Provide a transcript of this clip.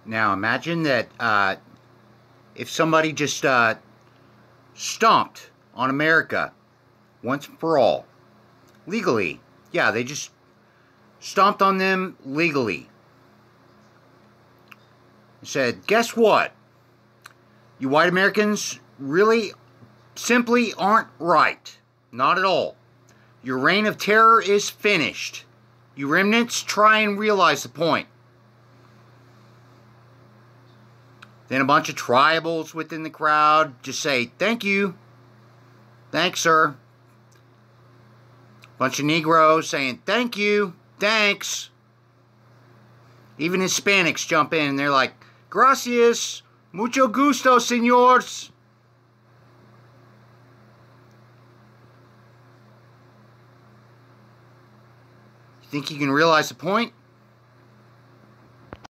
Now imagine that if somebody just stomped on America once and for all, legally. Yeah, they just stomped on them legally. Said, guess what? You white Americans really simply aren't right. Not at all. Your reign of terror is finished. You remnants, try and realize the point. Then a bunch of tribals within the crowd just say, thank you. Thanks, sir. Bunch of Negroes saying, thank you. Thanks. Even Hispanics jump in and they're like, gracias. Mucho gusto, señores. You think you can realize the point?